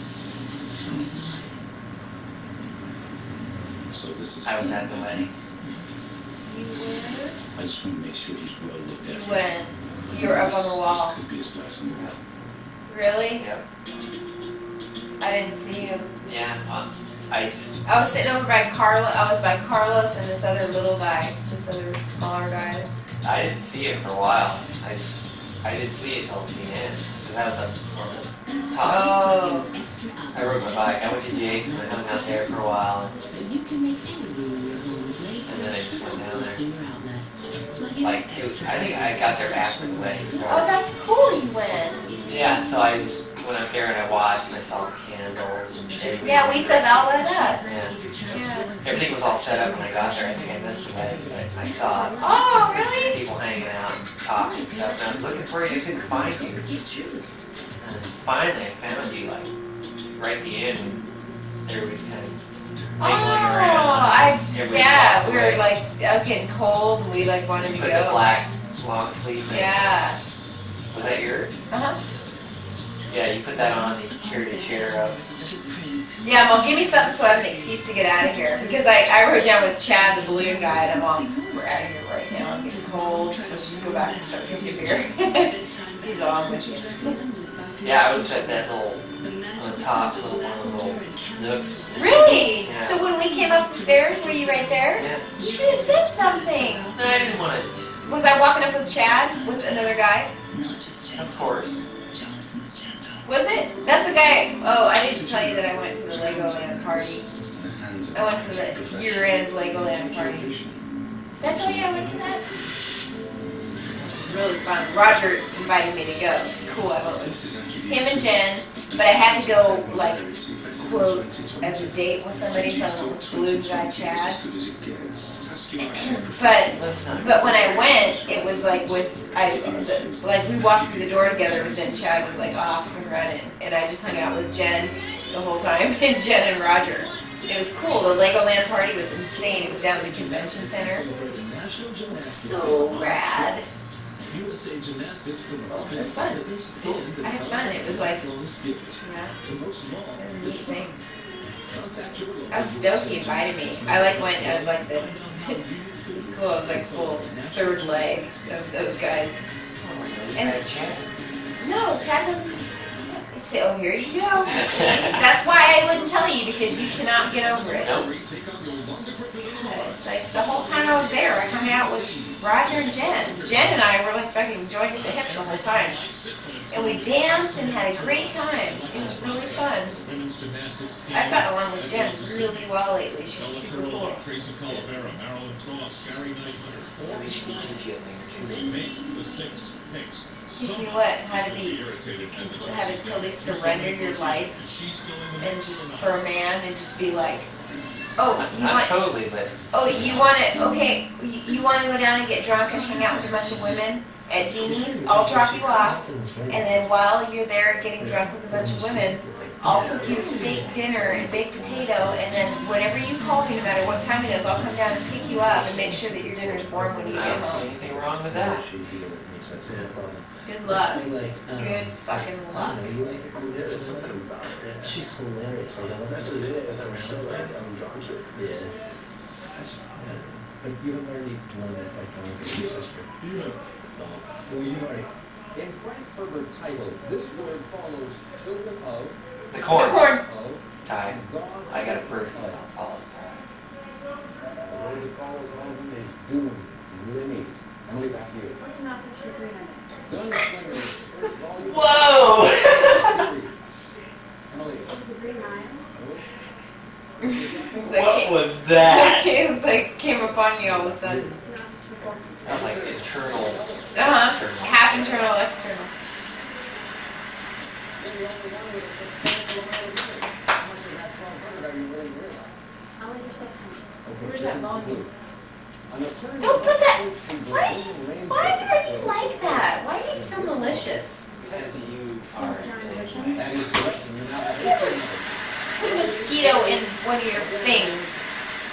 So this is. I was at the wedding. you were. I just want to make sure he's well looked after. When you were up on the wall. This could be his last move. Really? Yep. I didn't see you. Yeah. Well, I just. I was sitting over by Carlos. I was by Carlos and this other little guy, this other smaller guy. I didn't see it for a while. I. I didn't see it till the end because I was up on the top. Oh. I rode my bike. I went to Jake's and I hung out there for a while, and, So you can make any room in your home great and then I just went down there. in your outlets. Plug in Like it was, I think I got there after the wedding Oh, started. that's cool. You went. Yeah, so I just went up there and I watched and I saw the candles and everything. Yeah, we said all that up. Yeah. Yeah. Everything was all set up when I got there. I think I missed the wedding, but I saw Oh, really? people hanging out and talking and stuff. And I was looking for you. I couldn't find you. And finally, I found you like right at the end when everybody's kind of Oh, mingling around. I Everybody yeah. walked We were away. like, I was getting cold, and we like wanted to Put the go. black long sleeve thing. Yeah. Was that yours? Uh huh. Yeah, you put that on and you carried a chair up. Yeah, well, give me something so I have an excuse to get out of here. Because I, I rode down with Chad, the balloon guy, and I'm all, we're out of here right now. I'm getting cold. Let's just go back and start drinking beer. He's all, I'm with you. Yeah, I was at that little, on the top, little one of those little nooks. Really? Yeah. So when we came up the stairs, were you right there? Yeah. You should have said something. No, I didn't want to. Was I walking up with Chad, with another guy? Of course. Was it? That's the guy. Oh, I didn't tell you that I went to the Legoland party. I went to the year-end Legoland party. Did I tell you I went to that? It was really fun. Roger invited me to go. It was cool. I went with him and Jen, but I had to go, like, quote, as a date with somebody, so I went with Blue Guy Chad. But but when I went, it was like with I the, like we walked through the door together, but then Chad was like off and running, and I just hung out with Jen the whole time, and Jen and Roger. It was cool. The Legoland party was insane. It was down at the convention center. It was so rad. U S A Gymnastics promotes It was fun. physical fitness and I had fun. It was like, lifelong skills. yeah, To most small, it was a neat thing. contact your local I was stoked he invited me. I like went as like the it was cool. I was like full third leg of those guys. And Bad chat. no, Chad doesn't. Say, oh, here you go. That's why I wouldn't tell you because you cannot get over it. Nope. It's like the whole time I was there, I hung out with Roger and Jen. Jen and I were like fucking joined at the hip the whole time. And we danced and had a great time. It was really fun. I've gotten along with Jen really well lately. She's super cool. Tracy Talavera, Marilyn Cross, Gary Knight. Maybe she can teach you a thing or two. Make the six picks. Teach me what? How to be, how to totally surrender your life and just for a man and just be like, oh, you Not want, totally, but oh, you want to, okay, you, you want to go down and get drunk and hang out with a bunch of women at Deanie's? I'll drop you off, and then while you're there getting drunk with a bunch of women, I'll cook you a steak dinner and baked potato, and then whenever you call me, no matter what time it is, I'll come down and pick you up and make sure that your dinner's warm when you I get don't see home. anything wrong with that. Good luck. Good fucking luck. There's something about it. She's hilarious. I know that's what it is. I'm so glad I'm drawn to her. Yeah. But you have already won that by going to your sister. Yeah. Well, you already. In Frank Herbert titles, this word follows children of, The corn. The corn. of, Ty. God. I got a bird. of. I'll apologize. The word that follows all of them is doom, lineage. Emily, back to you. What's an official agreement? Gunslingers, first volume. Whoa! Series. Emily. What's the Green Mile? What was that? It was like came upon you all of a sudden. It's an official document. That was like internal. Uh huh. External. Half internal, external. You're the only one with a substantial amount of money. How much of that twelve hundred are you willing to risk? How many six hundred? Okay, Where's that James volume? Blue. An attorney Don't put that- approached the Why? Brazilian rainforest Why are you for like that? Why are you so malicious? Because you are insane. That is correct, and you're now at eighteen. Put a mosquito in one of your things.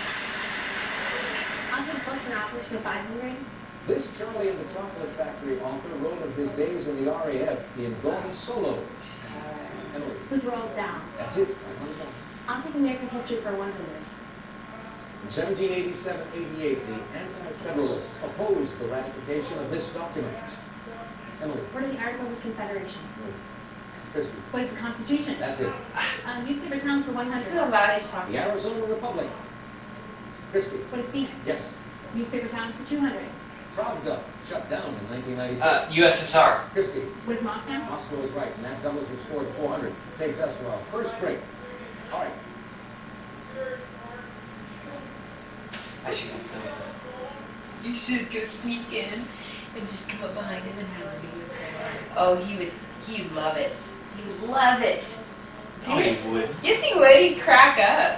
I'll take books and offers for five hundred. This Charlie and the Chocolate Factory author wrote of his days in the R A F in Gone Solo. Emily. Who's rolled down? That's it. I'll take American history for one hundred. In seventeen eighty-seven eighty-eight, the Anti-Federalists opposed the ratification of this document. Emily. What are the Articles of Confederation? Christy. What is the Constitution? That's it. Um, newspaper towns for one hundred. Still about he's talking. The Arizona Republic. Christy. What is Phoenix? Yes. Newspaper towns for two hundred. Pravda shut down in nineteen ninety-six. Uh, U S S R. Christy. What is Moscow? Moscow is right. Matt Douglas was scored four hundred. Takes us to our first break. All right. I should go film that. You should go sneak in and just come up behind him and have a video call. Oh, he would. He would love it. He would love it. Oh, you would. Yes, he would. He'd crack up.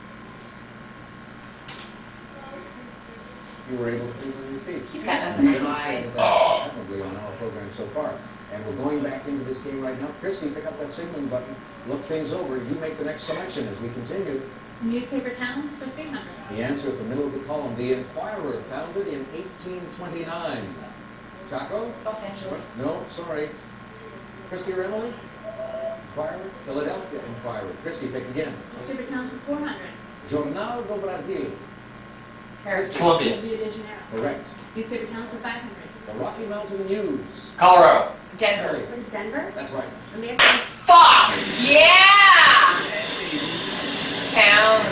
You were able to think on your feet. He's got nothing to hide. Probably on our program so far. And we're going back into this game right now. Christy, pick up that signaling button. Look things over. You make the next selection as we continue. Newspaper towns for three hundred. The answer at the middle of the column. The Enquirer, founded in eighteen twenty-nine. Chaco? Los Angeles. No, sorry. Christy or Emily? Enquirer? Philadelphia Enquirer. Christy, pick again. Newspaper towns for four hundred. Jornal do Brasil. Columbia. Rio de Janeiro. Correct. Newspaper towns for five hundred. The Rocky Mountain News. Colorado. Denver. Emily. What is Denver? That's right. American. Fuck! Yeah! Towns.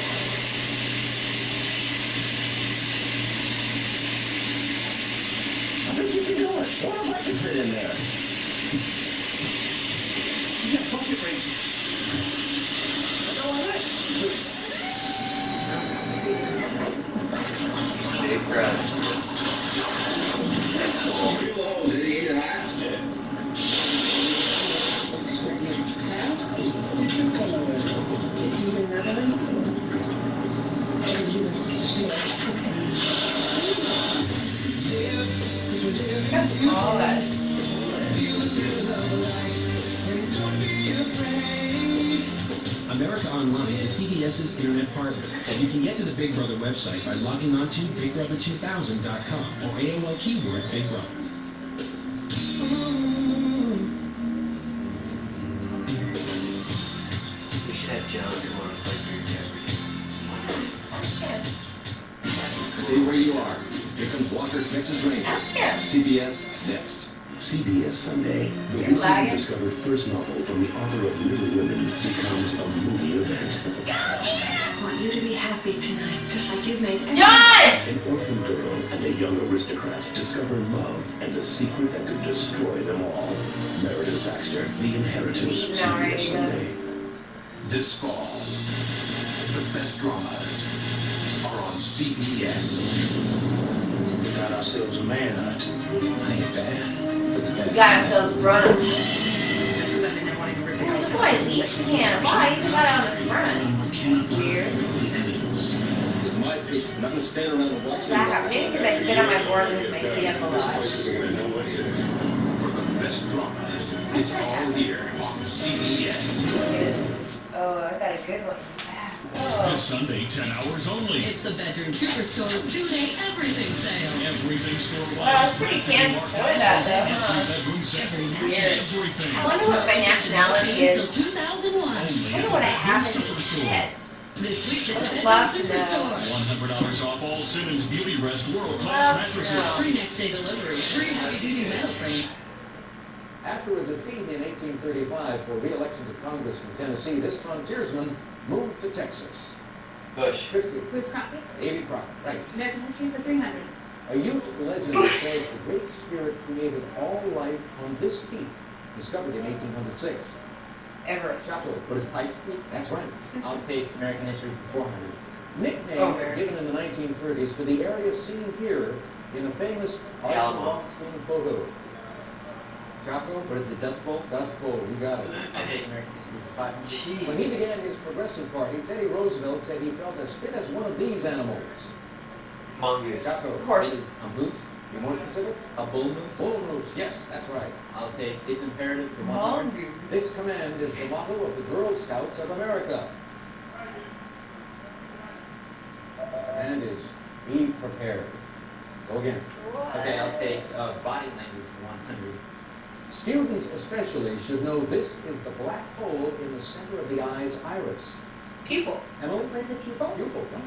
I think you can do it. What if I can fit in there? Yeah, bucket race. I know I like. Big crowd. That's cool. Drill holes in the eight and a half. That's all that. America Online is CBS's internet partner, and you can get to the Big Brother website by logging on to big brother two thousand dot com or A O L keyword Big Brother. We should have John come on and play for your Stay where you are. Here comes Walker, Texas Ranger. Ask him. C B S next. C B S Sunday, the You're recently lagging. discovered first novel from the author of Little Women becomes a movie event. I want you to be happy tonight, just like you've made it. Josh! An orphan girl and a young aristocrat discover love and a secret that could destroy them all. Meredith Baxter, The Inheritance, C B S Sunday. This fall, the best dramas are on C B S. We got ourselves a manhunt. I ain't bad. We got ourselves run. Oh, look why I leashed him. Why I even got out in front? That's weird. In my pitch, I'm not gonna stand around and watch Back up. Maybe because I sit on my board with my feet up a lot. For the best dramas, it's all here on C B S. Oh, I got a good one. Oh. This Sunday, ten hours only. It's the Bedroom Superstore's two-day everything sale. Everything store Well, I was pretty tan before that, though, huh? bedroom set. Weird. Everything. I wonder what my nationality Until is. two thousand one. I wonder what I have in each shit. This week at the Bedroom Love to know. Superstore. one hundred dollars off all Simmons Beauty Rest Love world-class to mattresses. know. Free next day delivery. Free heavy-duty metal frame. After a defeat in eighteen thirty-five for re-election to Congress from Tennessee, this frontiersman moved to Texas. Bush. Christy. Who's Crockett? Davy Crockett, right. American history for three hundred. A huge legend that says the Great Spirit created all life on this peak, discovered in eighteen oh six. Everest. Chaco, what is Pikes Peak? That's right. I'll take American history for four hundred. Nickname Oh, very. given in the nineteen thirties to the area seen here in a famous The Art Alamo. Austin photo. Chaco, What is the Dust Bowl? Dust Bowl, you got it. I'll take American history for five hundred. When he began his progressive party, Teddy Roosevelt said he felt as fit as one of these animals. Mongoose. Chaco. Horses. A moose? Be more specific? A bull moose? Bull moose. Yes, that's right. I'll take it's imperative to monitor. This command is the motto of the Girl Scouts of America. And is be prepared. Go again. Okay, I'll take uh, body language one hundred. Students especially should know this is the black hole in the center of the eye's iris. Pupil. Emily? What is a pupil? Pupil, right?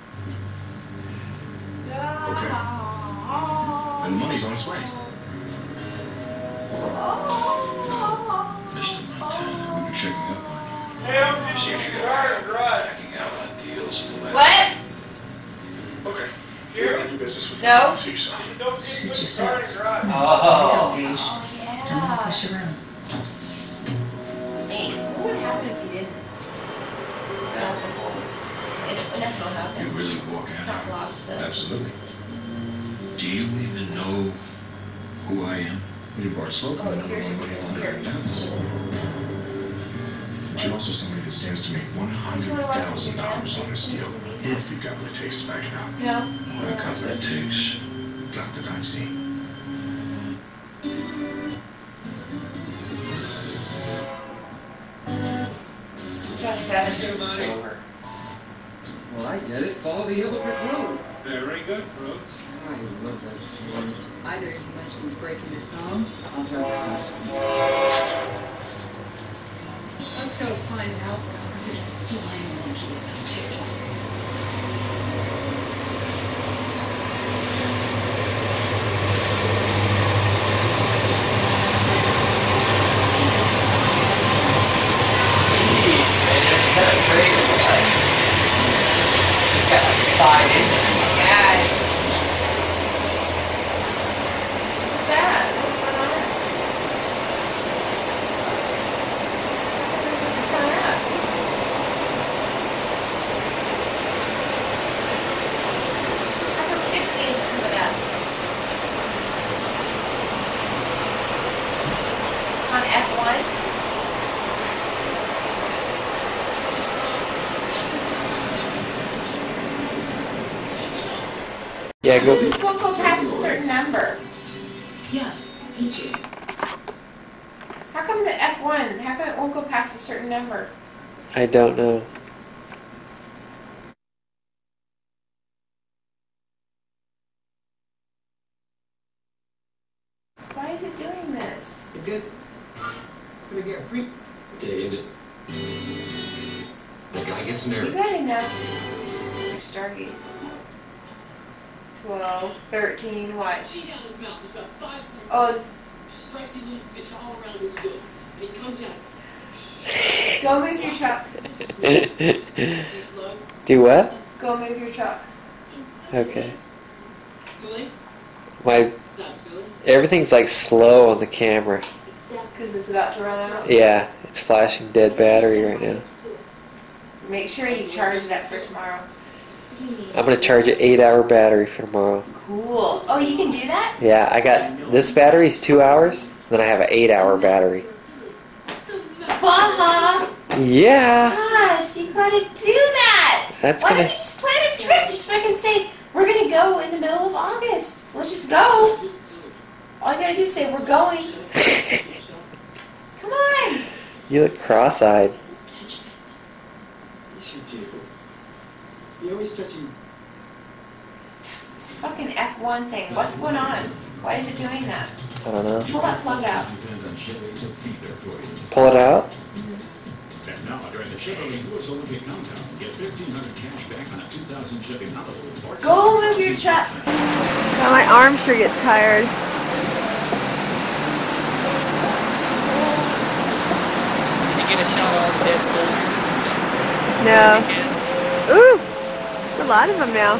Okay. And money's on its way. Mister Montana, we've been checking up on you. Hey, I'm just in the garden garage. What? Okay. Here? I'll do business with No. you. See you soon. Don't forget to put the garden garage. Oh. Yeah. Push around. What would happen if you didn't? Nothing. It, nothing will happen. You really walk It's out. not locked, though. Absolutely. Do you even know who I am? You're Bart Slocum, the number one money launderer in Dallas. But you're also somebody that stands to make one hundred thousand dollars on this deal, if you've got what it takes to back it up. No. What a couple it takes. Doctor Dicey. twenty-seven. It's over. Well, I get it. Follow the yellow brick road. Very good, Brooks. I love that story. Either you mentioned breaking the song. I'll tell you this. Let's go find out. Flying monkeys too. Five inches. Yeah. What's that? What's going on? What is this coming up? How come sixteen is coming up? It's on F one? Yeah, go. This won't go past a certain number. Yeah, me too. How come the F one? How come it won't go past a certain number? I don't know. Why is it doing this? You good? Gonna get a pre. David. The guy gets You nervous. got enough. Stargate. twelve, thirteen, what? See down his mouth. He's got five points. Oh, it's- Stripey little fish all around his gills. And he comes out. go move your truck. See slow? Do what? Go move your truck. Okay. Silly? My It's not silly. everything's like slow on the camera. Because it's about to run out. Yeah, it's flashing dead battery right now. Make sure you charge it up for tomorrow. I'm gonna charge an eight-hour battery for tomorrow. Cool. Oh, you can do that? Yeah, I got this battery's two hours. Then I have an eight-hour battery. Baja! Yeah. Gosh, you gotta do that! That's Why gonna- don't you just plan a trip? Just fucking say, we're gonna go in the middle of August. Let's just go. All you gotta do is say, we're going. Come on. You look cross-eyed. Yes, you do. You always touching. This fucking F one thing. What's going on? Why is it doing that? I don't know. Pull that plug out. Pull it out. And now, during the Chevrolet U S Olympic Countdown, get fifteen hundred cash back on a two thousand Chevy Malibu. Go move your truck. God, my arm sure gets tired. Did you get a shot of dead soldiers? No. Ooh, there's a lot of them now.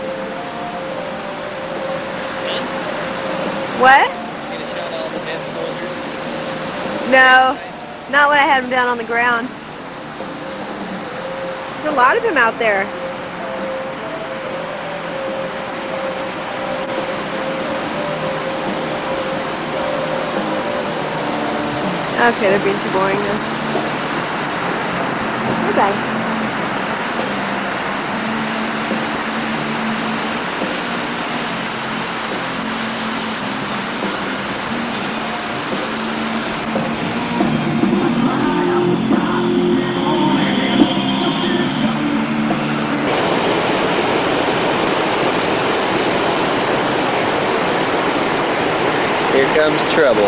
What? Get a shot of all the dead soldiers? No, not when I had them down on the ground. There's a lot of them out there. Okay, they're being too boring now. Bye-bye. comes trouble.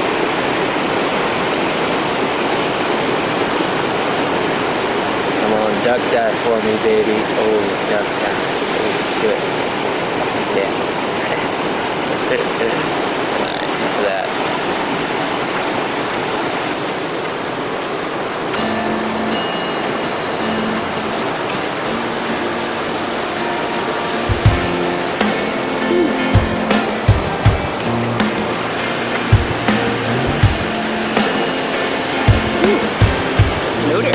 Come on, duck dive for me, baby. Oh, duck dive. Oh, good. Yes. Alright, enough of that. Loader.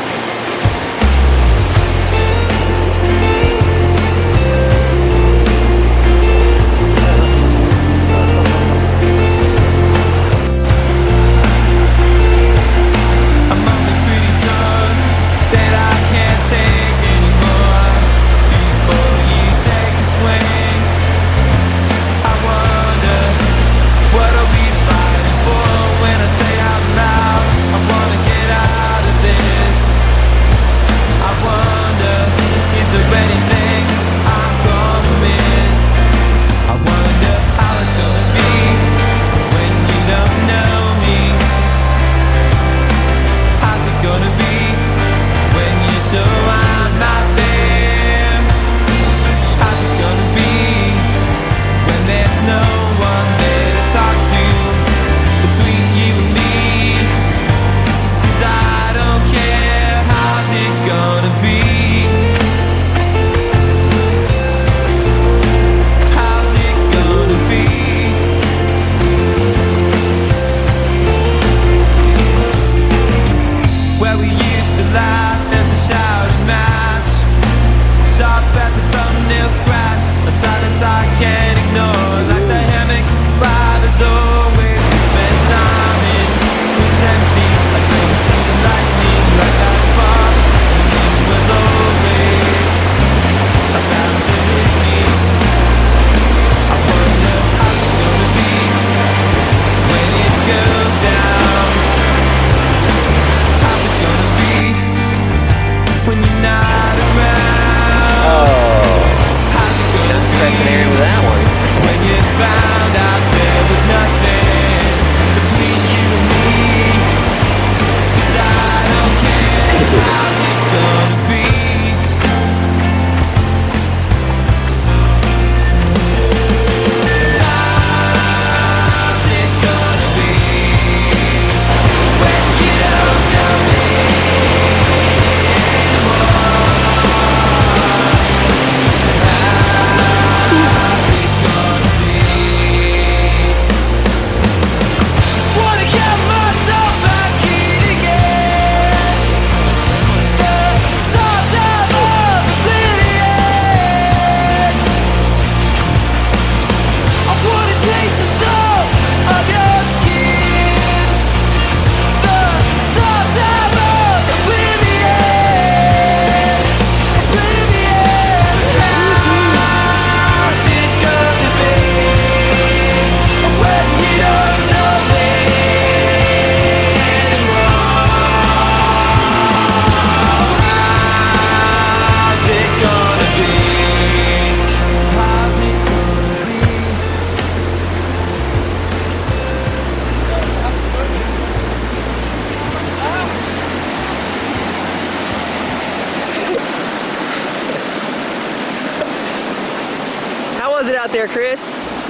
was it out there, Chris?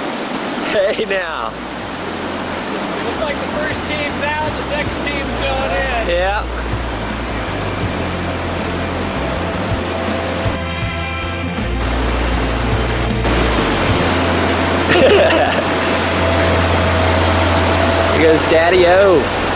Hey now. Looks like the first team's out, the second team's going in. Yeah. Here goes Daddy-O.